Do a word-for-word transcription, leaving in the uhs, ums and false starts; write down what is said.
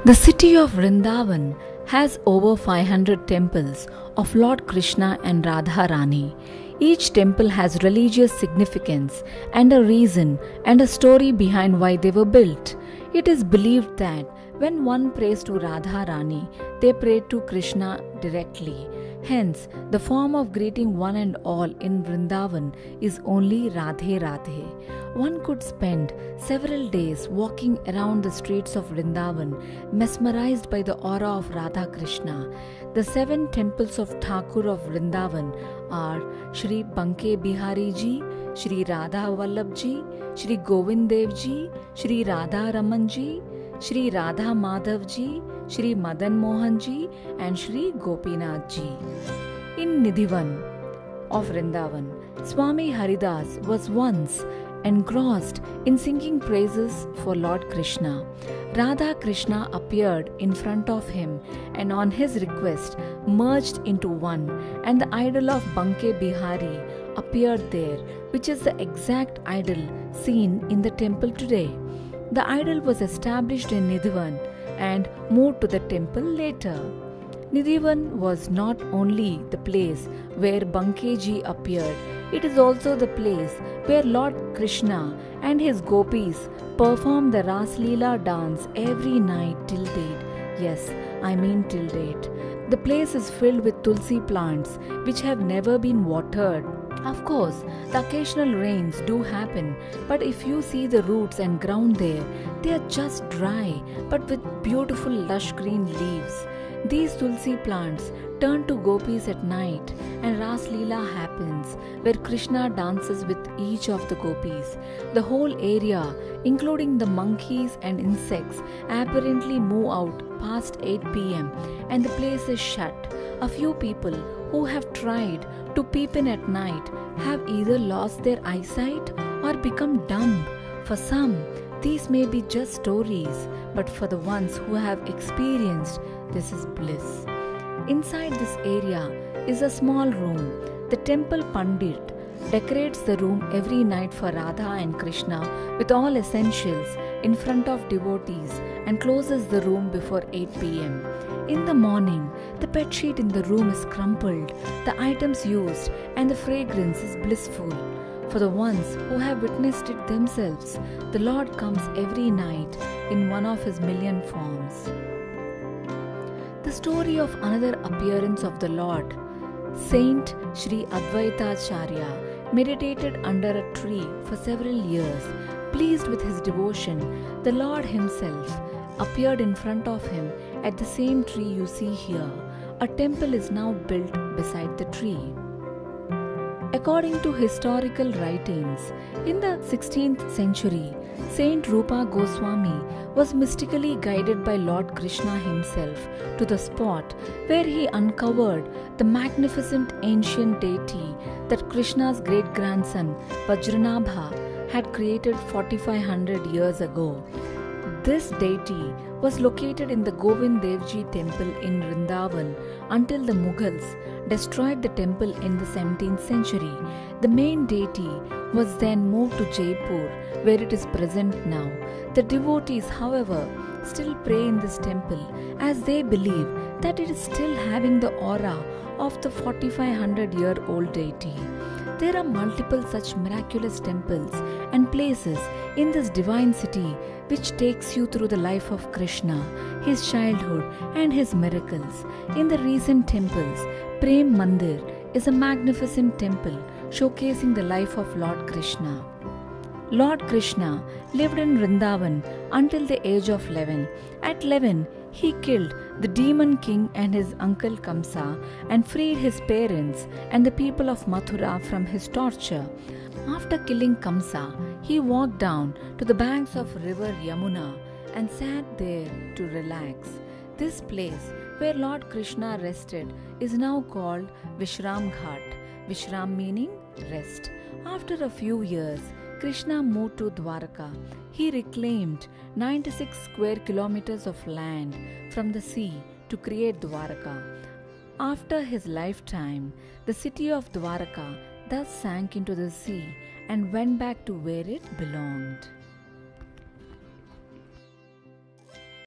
The city of Vrindavan has over five hundred temples of Lord Krishna and Radha Rani. Each temple has religious significance and a reason and a story behind why they were built. It is believed that when one prays to Radha Rani, they pray to Krishna directly. Hence, the form of greeting one and all in Vrindavan is only Radhe Radhe. One could spend several days walking around the streets of Vrindavan, mesmerized by the aura of Radha Krishna. The seven temples of Thakur of Vrindavan are Shri Banke Bihari Ji, Shri Radha Vallabh Ji, Shri Govind Dev Ji, Shri Radha Raman Ji, Shri Radha Madhav Ji, Shri Madan Mohan Ji and Shri Gopinath Ji. In Nidhivan of Vrindavan, Swami Haridas was once engrossed in singing praises for Lord Krishna. Radha Krishna appeared in front of him and on his request merged into one, and the idol of Banke Bihari appeared there, which is the exact idol seen in the temple today. The idol was established in Nidhivan and moved to the temple later. Nidhivan was not only the place where Bankeji appeared, it is also the place where Lord Krishna and his gopis perform the Ras Leela dance every night till date. Yes, I mean till date. The place is filled with tulsi plants which have never been watered. Of course, the occasional rains do happen, but if you see the roots and ground there, they are just dry but with beautiful lush green leaves. These tulsi plants turn to gopis at night and Ras Leela happens where Krishna dances with each of the gopis. The whole area, including the monkeys and insects, apparently move out past eight p m and the place is shut. A few people who have tried to peep in at night have either lost their eyesight or become dumb. For some, these may be just stories, but for the ones who have experienced, this is bliss. Inside this area is a small room. The temple Pandit decorates the room every night for Radha and Krishna with all essentials in front of devotees and closes the room before eight p m In the morning, the bed sheet in the room is crumpled, the items used and the fragrance is blissful. For the ones who have witnessed it themselves, the Lord comes every night in one of his million forms. The story of another appearance of the Lord, Saint Shri Advaitacharya, meditated under a tree for several years. Pleased with his devotion, the Lord himself appeared in front of him at the same tree you see here. A temple is now built beside the tree. According to historical writings, in the sixteenth century, Saint Rupa Goswami was mystically guided by Lord Krishna himself to the spot where he uncovered the magnificent ancient deity that Krishna's great-grandson Vajranabha had created forty-five hundred years ago. This deity was located in the Govind Dev Ji temple in Vrindavan until the Mughals destroyed the temple in the seventeenth century. The main deity was then moved to Jaipur, where it is present now. The devotees, however, still pray in this temple as they believe that it is still having the aura of the forty-five hundred year old deity. There are multiple such miraculous temples and places in this divine city which takes you through the life of Krishna, his childhood and his miracles. In the recent temples, Prem Mandir is a magnificent temple showcasing the life of Lord Krishna. Lord Krishna lived in Vrindavan until the age of eleven. At eleven, he killed the demon king and his uncle Kamsa and freed his parents and the people of Mathura from his torture. After killing Kamsa, he walked down to the banks of river Yamuna and sat there to relax. This place where Lord Krishna rested is now called Vishram Ghat. Vishram meaning rest. After a few years, Krishna moved to Dwarka. He reclaimed ninety-six square kilometers of land from the sea to create Dwarka. After his lifetime, the city of Dwarka thus sank into the sea and went back to where it belonged.